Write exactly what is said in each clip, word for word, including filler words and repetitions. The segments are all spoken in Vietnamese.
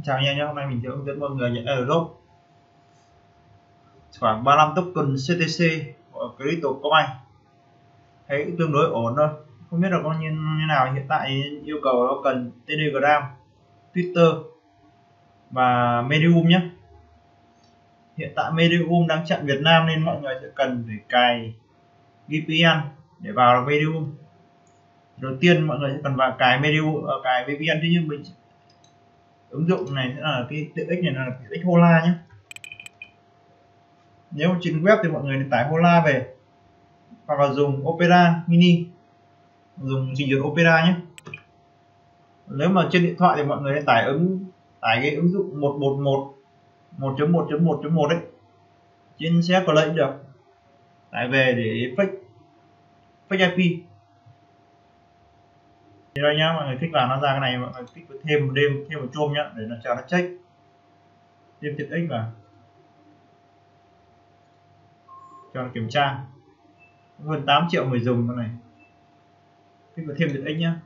Chào anh em nhé, hôm nay mình sẽ hướng dẫn mọi người nhận airdrop khoảng ba mươi lăm token xê tê xê của Crypto.com. Thấy tương đối ổn thôi, không biết là có như, như nào. Hiện tại yêu cầu nó cần Telegram, Twitter và Medium nhé. Hiện tại Medium đang chặn Việt Nam nên mọi người sẽ cần phải cài vê pê en để vào Medium. Đầu tiên mọi người sẽ cần vào cài Medium, cài vê pê en. Thế nhưng mình ứng dụng này sẽ là cái tiện ích này là tiện ích Hola nhé. Nếu trên web thì mọi người nên tải Hola về hoặc là dùng Opera Mini, dùng trình duyệt Opera nhé. Nếu mà trên điện thoại thì mọi người nên tải ứng tải cái ứng dụng một một một một chấm một chấm một chấm một đấy, trên xe có lệnh được, tải về để fake fake i pê. Thì đây nhá, mọi người kích vào nó ra cái này, mọi người kích vào thêm một đêm thêm một chôm nhá, để nó cho nó check thêm tiện ích vào cho nó kiểm tra. Hơn tám triệu người dùng con này, kích vào thêm tiện ích nhá.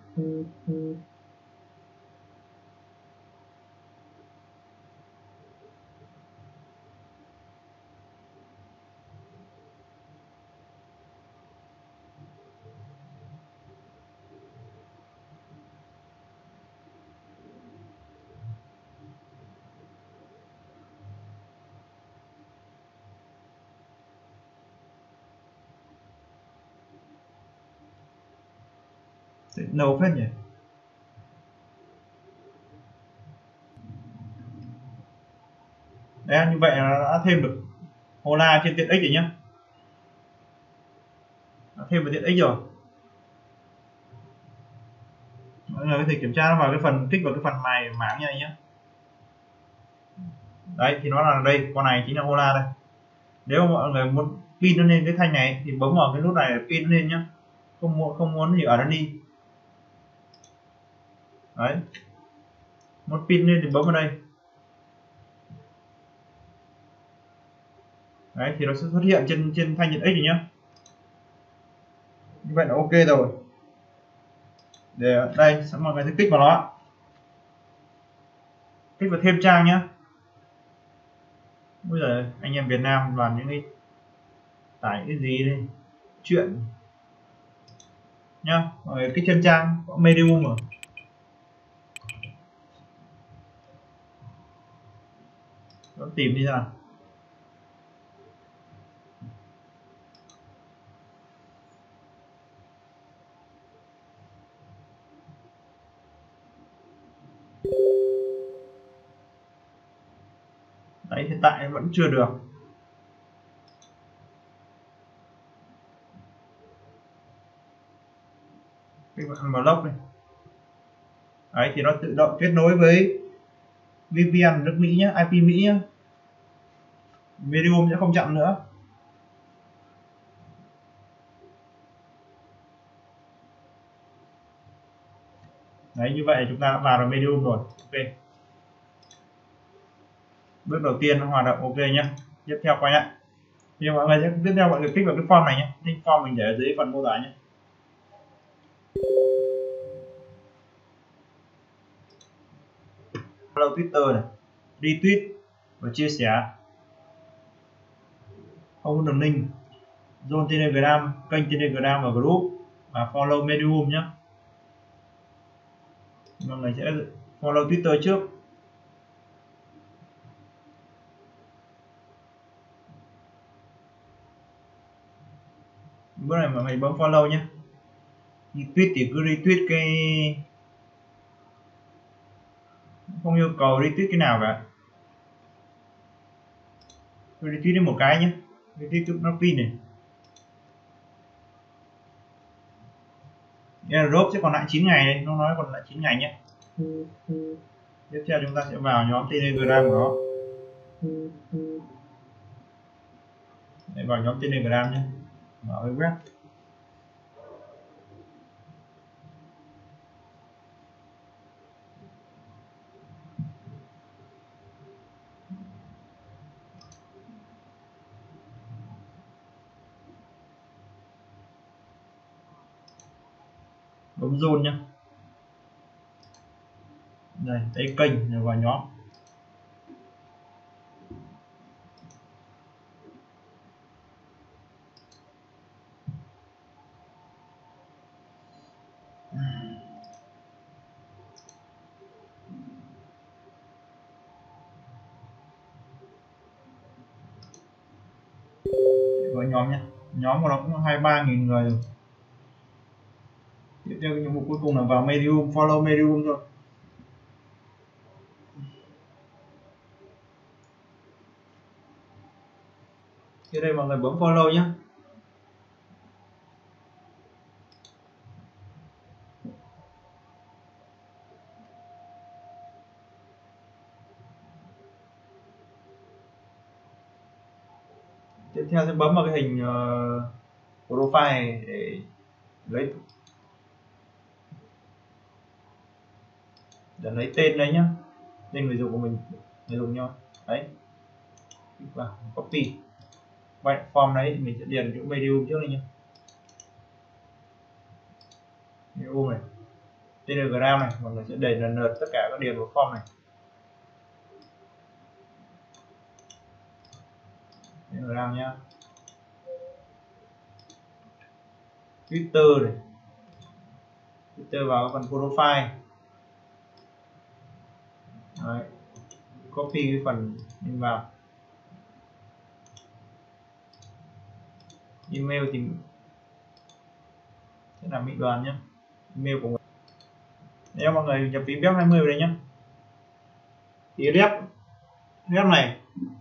Nâu phết nhỉ. Đấy, như vậy là nó đã thêm được Hola trên tiện ích rồi nhá, đã thêm một tiện ích rồi. Mọi người có thể kiểm tra nó vào cái phần kích vào cái phần này mảng như này nhé. Đấy thì nó là đây, con này chính là Hola đây. Nếu mà mọi người muốn pin nó lên cái thanh này thì bấm vào cái nút này để pin nó lên nhá, không muốn không muốn thì ở đó đi. Đấy, muốn pin lên thì bấm vào đây. Đấy thì nó sẽ xuất hiện trên trên thanh tiện ích này nhá. Như vậy là ok rồi. Để đây mọi người sẽ kích vào nó, kích vào thêm trang nhá. Bây giờ anh em Việt Nam làm những cái tải cái gì đây, chuyện nhá. Mọi người kích trên trang có Medium rồi. Nó tìm đi ra. Đấy, hiện tại vẫn chưa được. Cái bạn block này. Đấy thì nó tự động kết nối với vê pê en nước Mỹ nhé, i pê Mỹ nhé. Medium sẽ không chặn nữa. Đấy, như vậy chúng ta đã vào được Medium rồi. Ok. Bước đầu tiên nó hoạt động ok nhé. Tiếp theo quay lại. Thì mọi người sẽ tiếp theo mọi người kích vào cái form này nhé. Link form mình để ở dưới phần mô tả nhé. Follow Twitter này, retweet và chia sẻ. Không có đường link. Join Telegram, kênh Telegram và group và follow Medium nhé. Mọi người sẽ follow Twitter trước. Bữa này mọi người bấm follow nhé. Retweet thì cứ retweet cái, không yêu cầu retweet cái nào cả, cứ retweet đến một cái nhé. Retweet nó pin này. Airdrop sẽ còn lại chín ngày đây, nó nói còn lại chín ngày nhé. Tiếp theo chúng ta sẽ vào nhóm Telegram của nó. Để vào nhóm Telegram nhé. Mở cái web. Bấm zone nhé. Đây, đây kênh rồi vào nhóm. vào nhóm nhé. Nhóm của nó cũng hai mươi ba nghìn người rồi. Tiếp theo nhiệm vụ cuối cùng là vào Medium, follow Medium thôi. Thì đây mọi người bấm follow nhé. Tiếp theo sẽ bấm vào cái hình uh, profile để lấy để lấy tên đây nhá, tên người dùng của mình, người dùng nhau đấy, vào copy vậy form đấy mình sẽ điền chỗ Medium trước đây nhá. Medium này, Telegram này, mọi người sẽ điền lần lượt tất cả các điền vào form này. Telegram nhá, Twitter này, Twitter vào phần profile đấy, copy cái phần mình vào. Email thì sẽ là Mỹ Đoàn nhé, email của mình. Nếu mọi người nhập phí rep hai mươi vào đây nhé, thì rep rep này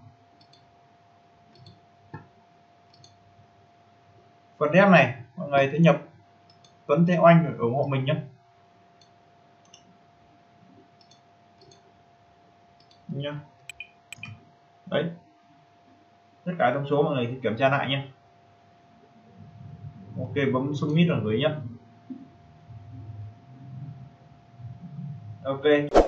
phần rep này mọi người sẽ nhập Tuấn Thế Oanh để ủng hộ mình nhé nhá. Đấy, tất cả thông số mọi người thì kiểm tra lại nhé. Ok, bấm submit rồi gửi nhé. Ok.